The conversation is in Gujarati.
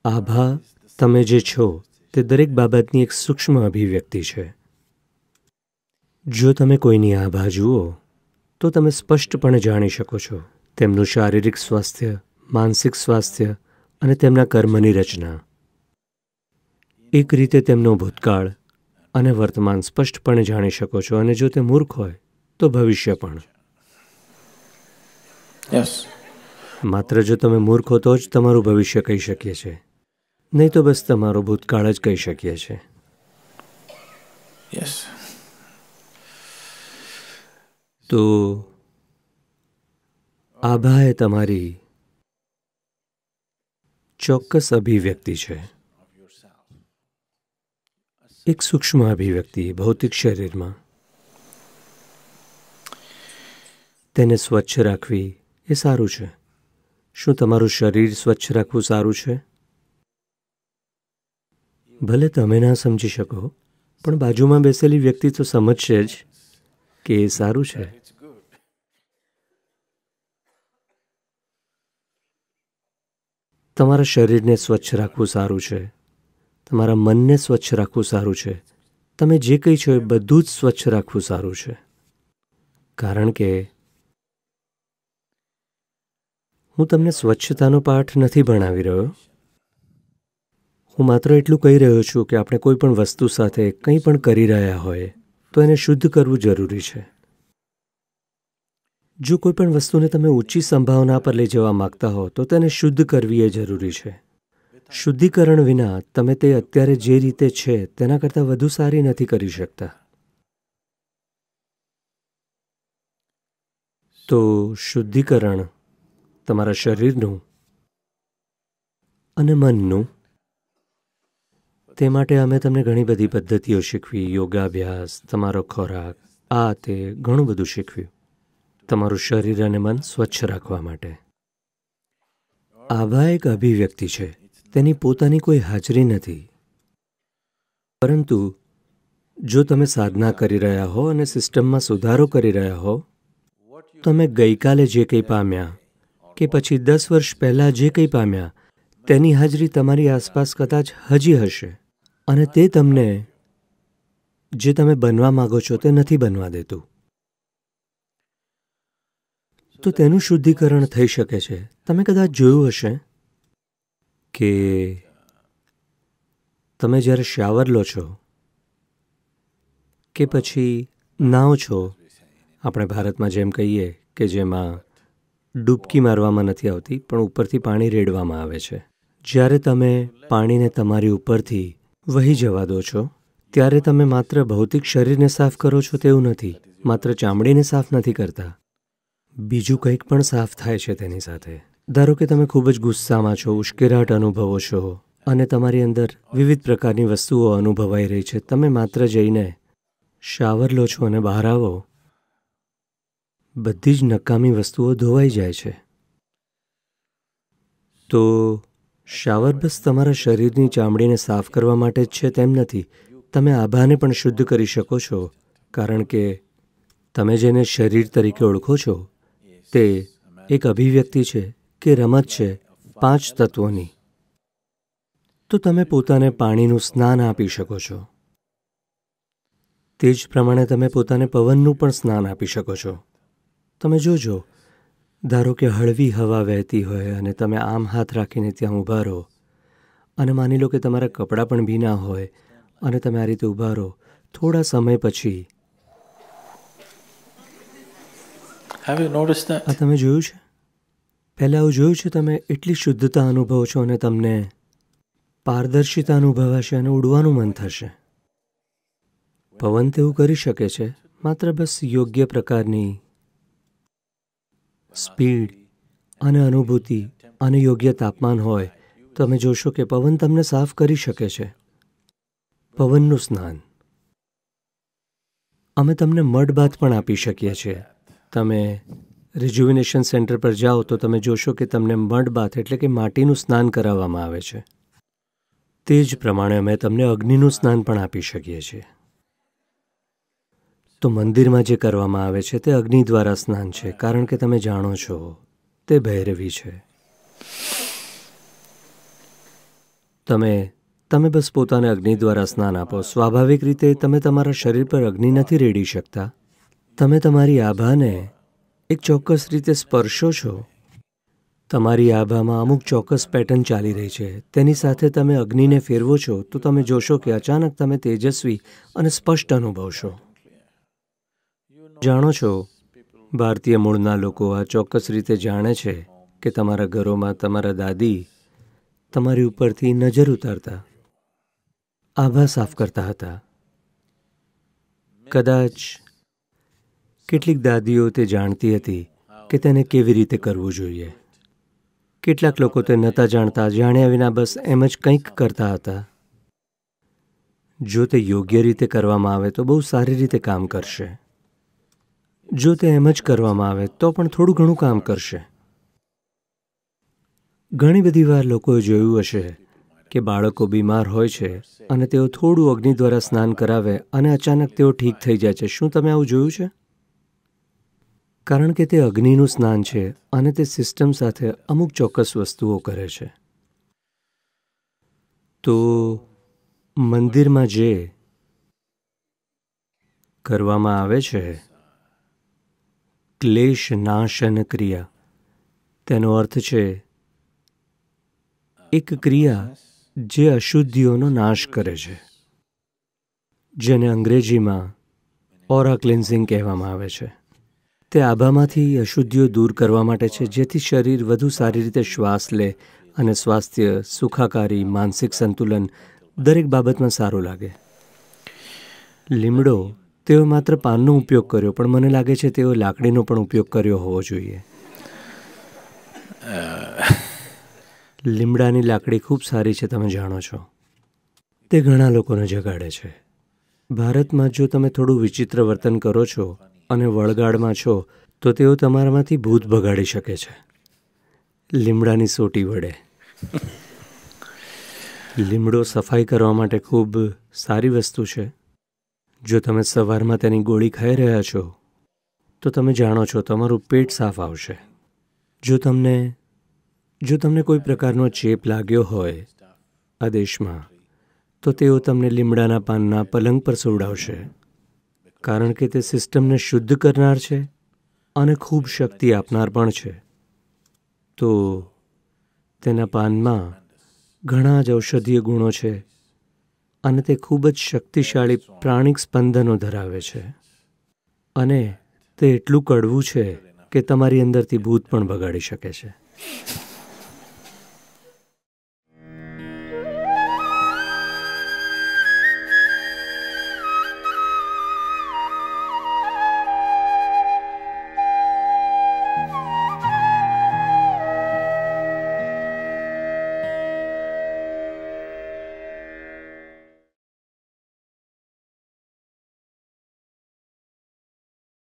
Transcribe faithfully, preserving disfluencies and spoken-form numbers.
આભા તમે જે છો તે દરેક બાબતની એક સૂક્ષ્મ અભિવ્યક્તિ છે. જો તમે કોઈની આભા જુઓ તો તમે સ્પષ્ટપણે જાણી શકો છો તેમનું શારીરિક સ્વાસ્થ્ય, માનસિક સ્વાસ્થ્ય અને તેમના કર્મની રચના. એક રીતે તેમનો ભૂતકાળ અને વર્તમાન સ્પષ્ટપણે જાણી શકો છો, અને જો તે મૂર્ખ હોય તો ભવિષ્ય પણ. Yes. માત્ર જો તમે મૂર્ખ હો તો જ તમારું ભવિષ્ય કહી શકીએ છીએ, નહીં તો બસ તમારો ભૂતકાળ જ કહી શકીએ છીએ. Yes. તો આભા એ તમારી ચોક્કસ અભિવ્યક્તિ છે, એક સૂક્ષ્મ અભિવ્યક્તિ ભૌતિક શરીરમાં. તેને સ્વચ્છ રાખવી એ સારું છે. શું તમારું શરીર સ્વચ્છ રાખવું સારું છે? ભલે તમે ના સમજી શકો, પણ બાજુમાં બેસેલી વ્યક્તિ તો સમજશે જ કે એ સારું છે. તમારા શરીરને સ્વચ્છ રાખવું સારું છે, તમારા મનને સ્વચ્છ રાખવું સારું છે, તમે જે કંઈ છો એ બધું જ સ્વચ્છ રાખવું સારું છે. કારણ કે હું તમને સ્વચ્છતાનો પાઠ નથી ભણાવી રહ્યો. હું માત્ર એટલું કહી રહ્યો છું કે આપણે કોઈ પણ વસ્તુ સાથે કંઈ પણ કરી રહ્યા હોય તો એને શુદ્ધ કરવું જરૂરી છે. જો કોઈ પણ વસ્તુને તમે ઊંચી સંભાવના પર લઈ જવા માગતા હો તો તેને શુદ્ધ કરવી એ જરૂરી છે. શુદ્ધિકરણ વિના તમે તે અત્યારે જે રીતે છે તેના કરતાં વધુ સારી નથી કરી શકતા. તો શુદ્ધિકરણ તમારા શરીરનું અને મનનું, તે માટે અમે તમને ઘણી બધી પદ્ધતિઓ શીખવી, યોગાભ્યાસ, તમારો ખોરાક, આ તે ઘણું બધું શીખવ્યું તમારું શરીર અને મન સ્વચ્છ રાખવા માટે. આભા એક અભિવ્યક્તિ છે, તેની પોતાની કોઈ હાજરી નથી. પરંતુ જો તમે સાધના કરી રહ્યા હો અને સિસ્ટમમાં સુધારો કરી રહ્યા હો, તમે ગઈકાલે જે કંઈ પામ્યા કે પછી દસ વર્ષ પહેલાં જે કંઈ પામ્યા તેની હાજરી તમારી આસપાસ કદાચ હજી હશે, અને તે તમને જે તમે બનવા માગો છો તે નથી બનવા દેતું. તો તેનું શુદ્ધિકરણ થઈ શકે છે. તમે કદાચ જોયું હશે કે તમે જ્યારે શાવર લો છો કે પછી નાહો છો, આપણે ભારતમાં જેમ કહીએ કે જેમાં ડૂબકી મારવામાં નથી આવતી પણ ઉપરથી પાણી રેડવામાં આવે છે. જ્યારે તમે પાણીને તમારી ઉપરથી વહી જવા દો છો ત્યારે તમે માત્ર ભૌતિક શરીરને સાફ કરો છો તેવું નથી, માત્ર ચામડીને સાફ નથી કરતા, બીજું કંઈક પણ સાફ થાય છે તેની સાથે. ધારો કે તમે ખૂબ જ ગુસ્સામાં છો, ઉશ્કેરાટ અનુભવો છો અને તમારી અંદર વિવિધ પ્રકારની વસ્તુઓ અનુભવાઈ રહી છે. તમે માત્ર જઈને શાવર લો છો અને બહાર આવો, બધી જ નકામી વસ્તુઓ ધોવાઈ જાય છે. તો શાવર બસ તમારા શરીરની ચામડીને સાફ કરવા માટે જ છે તેમ નથી. તમે આભાને પણ શુદ્ધ કરી શકો છો, કારણ કે તમે જેને શરીર તરીકે ઓળખો છો તે એક અભિવ્યક્તિ છે કે રમત છે પાંચ તત્વોની. તો તમે પોતાને પાણીનું સ્નાન આપી શકો છો. તે જ પ્રમાણે તમે પોતાને પવનનું પણ સ્નાન આપી શકો છો. તમે જોજો, ધારો કે હળવી હવા વહેતી હોય અને તમે આમ હાથ રાખીને ત્યાં ઊભા રહો, અને માની લો કે તમારા કપડાં પણ ભીના હોય અને તમે આ રીતે ઊભા રહો, થોડા સમય પછી Have you noticed that? આ તમે જોયું છે? પહેલાં આવું જોયું છે? તમે એટલી શુદ્ધતા અનુભવો છો અને તમને પારદર્શિતા અનુભવાશે અને ઉડવાનું મન થશે. પવન તેવું કરી શકે છે, માત્ર બસ યોગ્ય પ્રકારની સ્પીડ અને અનુભૂતિ અને યોગ્ય તાપમાન હોય તો તમે જોશો કે પવન તમને સાફ કરી શકે છે. પવનનું સ્નાન. અમે તમને મડબાથ પણ આપી શકીએ છીએ. તમે રિજ્યુવિનેશન સેન્ટર પર જાઓ તો તમે જોશો કે તમને મડબાથ એટલે કે માટીનું સ્નાન કરાવવામાં આવે છે. તે જ પ્રમાણે અમે તમને અગ્નિનું સ્નાન પણ આપી શકીએ છીએ. તો મંદિરમાં જે કરવામાં આવે છે તે અગ્નિ દ્વારા સ્નાન છે, કારણ કે તમે જાણો છો તે ભૈરવી છે. તમે તમે બસ પોતાને અગ્નિ દ્વારા સ્નાન આપો. સ્વાભાવિક રીતે તમે તમારા શરીર પર અગ્નિ નથી રેડી શકતા. તમે તમારી આભાને એક ચોક્કસ રીતે સ્પર્શો છો. તમારી આભામાં અમુક ચોક્કસ પેટર્ન ચાલી રહી છે. તેની સાથે તમે અગ્નિને ફેરવો છો તો તમે જોશો કે અચાનક તમે તેજસ્વી અને સ્પષ્ટ અનુભવશો. જાણો છો, ભારતીય મૂળના લોકો આ ચોક્કસ રીતે જાણે છે કે તમારા ઘરોમાં તમારા દાદી તમારી ઉપરથી નજર ઉતારતા, આભા સાફ કરતા હતા. કદાચ કેટલીક દાદીઓ તે જાણતી હતી કે તેને કેવી રીતે કરવું જોઈએ. કેટલાક લોકો તે નહોતા જાણતા, જાણ્યા વિના બસ એમ જ કંઈક કરતા હતા. જો તે યોગ્ય રીતે કરવામાં આવે તો બહુ સારી રીતે કામ કરશે. જો તે એમ જ કરવામાં આવે તો પણ થોડું ઘણું કામ કરશે. ઘણી બધી વાર લોકોએ જોયું હશે કે બાળકો બીમાર હોય છે અને તેઓ થોડું અગ્નિ દ્વારા સ્નાન કરાવે અને અચાનક તેઓ ઠીક થઈ જાય છે. શું તમે આવું જોયું છે? કારણ કે તે અગ્નિનું સ્નાન છે અને તે સિસ્ટમ સાથે અમુક ચોક્કસ વસ્તુઓ કરે છે. તો મંદિરમાં જે કરવામાં આવે છે ક્લેશ નાશન ક્રિયા, તેનો અર્થ છે એક ક્રિયા જે અશુદ્ધિઓનો નાશ કરે છે, જેને અંગ્રેજીમાં ઓરા ક્લિન્ઝિંગ કહેવામાં આવે છે. તે આભામાંથી અશુદ્ધિઓ દૂર કરવા માટે છે, જેથી શરીર વધુ સારી રીતે શ્વાસ લે અને સ્વાસ્થ્ય, સુખાકારી, માનસિક સંતુલન દરેક બાબતમાં સારું લાગે. લીમડો, તેઓ માત્ર પાનનો ઉપયોગ કર્યો, પણ મને લાગે છે તેઓ લાકડીનો પણ ઉપયોગ કર્યો હોવો જોઈએ. લીમડાની લાકડી ખૂબ સારી છે, તમે જાણો છો. તે ઘણા લોકોને જગાડે છે. ભારતમાં જો તમે થોડું વિચિત્ર વર્તન કરો છો અને વળગાડમાં છો તો તેઓ તમારામાંથી ભૂત ભગાડી શકે છે લીમડાની સોટી વડે. લીમડો સફાઈ કરવા માટે ખૂબ સારી વસ્તુ છે. જો તમે સવારમાં તેની ગોળી ખાઈ રહ્યા છો તો તમે જાણો છો તમારું પેટ સાફ આવશે. જો તમને જો તમને કોઈ પ્રકારનો ચેપ લાગ્યો હોય આ દેશમાં તો તેઓ તમને લીમડાના પાનના પલંગ પર સુવડાવશે, કારણ કે તે સિસ્ટમને શુદ્ધ કરનાર છે અને ખૂબ શક્તિ આપનાર પણ છે. તો તેના પાનમાં ઘણા જ ઔષધીય ગુણો છે અને તે ખૂબ જ શક્તિશાળી પ્રાણિક સ્પંદનો ધરાવે છે અને તે એટલું કડવું છે કે તમારી અંદરથી ભૂત પણ ભગાડી શકે છે.